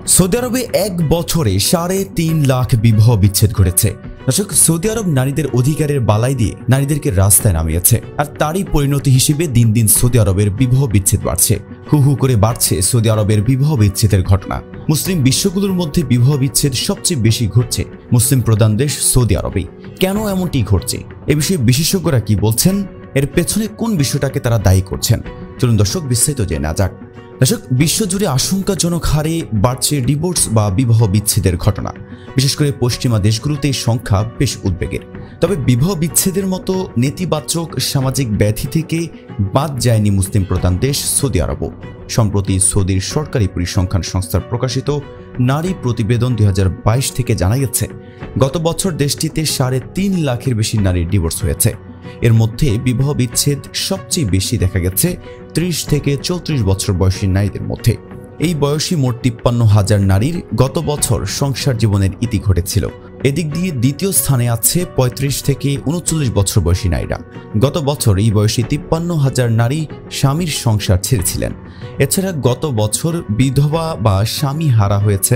Saudi আরবে এক বছরে ৩.৫ লাখ বিবাহ বিচ্ছেদ ঘটেছে। দর্শক, সৌদি আরব নারীদের অধিকারের বালাই দিয়ে নারীদেরকে রাস্তায় নামিয়েছে, আর তারই পরিণতি হিসেবে দিন দিন সৌদি আরবের বিবাহ বিচ্ছেদ বাড়ছে। হু হু করে বাড়ছে সৌদি আরবের বিবাহ বিচ্ছেদের ঘটনা। মুসলিম বিশ্বগুলোর মধ্যে বিবাহ বিচ্ছেদ সবচেয়ে বেশি ঘটছে মুসলিম প্রধান দেশ সৌদি আরবেই। কেন এমনটি ঘটছে, এ বিষয়ে বিশেষজ্ঞরা কি বলছেন, এর পেছনে কোন বিষয়টাকে তারা দায়ী করছেন, চলুন দর্শক বিস্তারিত জেনে নেওয়া যাক। দর্শক, বিশ্বজুড়ে আশঙ্কাজনক হারে বাড়ছে ডিভোর্স বা বিবাহ বিচ্ছেদের ঘটনা। বিশেষ করে পশ্চিমা দেশগুলোতে এই সংখ্যা বেশ উদ্বেগের। তবে বিবাহ বিচ্ছেদের মতো নেতিবাচক সামাজিক ব্যাধি থেকে বাদ যায়নি মুসলিম প্রধান দেশ সৌদি আরবও। সম্প্রতি সৌদির সরকারি পরিসংখ্যান সংস্থার প্রকাশিত নারী প্রতিবেদন ২০২২ থেকে জানা গেছে, গত বছর দেশটিতে ৩.৫ লাখের বেশি নারীর ডিভোর্স হয়েছে। এর মধ্যে বিবাহ বিচ্ছেদ সবচেয়ে বেশি দেখা গেছে ৩০ থেকে ৩৪ বছর বয়সী নারীদের মধ্যে। এই বয়সী মোট ৫৩,০০০ নারীর গত বছর সংসার জীবনের ইতি ঘটেছিল। এদিক দিয়ে দ্বিতীয় স্থানে আছে ৩৫ থেকে ৩৯ বছর বয়সী নারীরা। গত বছর এই বয়সী ৫৩,০০০ নারী স্বামীর সংসার ছেড়েছিলেন। এছাড়া গত বছর বিধবা বা স্বামী হারা হয়েছেন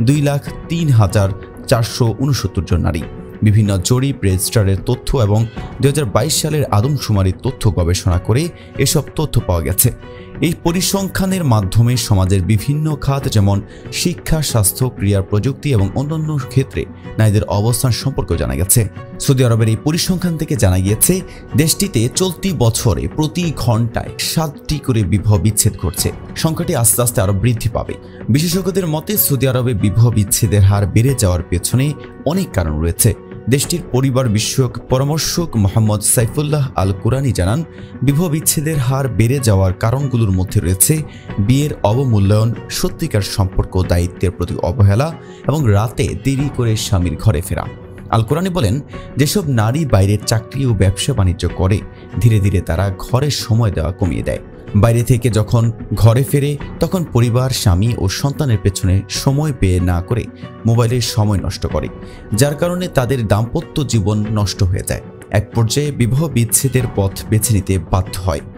২,০৩,৪৬৯ জন নারী। বিভিন্ন জরিপ রেজিস্ট্রারের তথ্য এবং ২০২২ সালের আদমশুমারির তথ্য গবেষণা করে এসব তথ্য পাওয়া গেছে। এই পরিসংখ্যানের মাধ্যমে সমাজের বিভিন্ন খাত যেমন শিক্ষা, স্বাস্থ্য, ক্রীড়া, প্রযুক্তি এবং অন্যান্য ক্ষেত্রে নারীদের অবস্থান সম্পর্কে জানা গেছে। সৌদি আরবের এই পরিসংখ্যান থেকে জানা গিয়েছে, দেশটিতে চলতি বছরে প্রতি ঘন্টায় ৭টি করে বিবাহ বিচ্ছেদ ঘটছে। সংখ্যাটি আস্তে আস্তে আরও বৃদ্ধি পাবে। বিশেষজ্ঞদের মতে সৌদি আরবে বিবাহ বিচ্ছেদের হার বেড়ে যাওয়ার পেছনে অনেক কারণ রয়েছে। দেশটির পরিবার বিষয়ক পরামর্শক মোহাম্মদ সাইফুল্লাহ আল কুরানি জানান, বিবাহ বিচ্ছেদের হার বেড়ে যাওয়ার কারণগুলোর মধ্যে রয়েছে বিয়ের অবমূল্যায়ন, সত্যিকার সম্পর্ক, দায়িত্বের প্রতি অবহেলা এবং রাতে দেরি করে স্বামীর ঘরে ফেরা। আল কুরানি বলেন, যেসব নারী বাইরের চাকরি ও ব্যবসা বাণিজ্য করে, ধীরে ধীরে তারা ঘরে সময় দেওয়া কমিয়ে দেয়। বাইরে থেকে যখন ঘরে ফেরে তখন পরিবার, স্বামী ও সন্তানের পেছনে সময় পেয়ে না করে মোবাইলের সময় নষ্ট করে, যার কারণে তাদের দাম্পত্য জীবন নষ্ট হয়ে যায়। এক পর্যায়ে বিবাহ বিচ্ছেদের পথ বেছে নিতে বাধ্য হয়।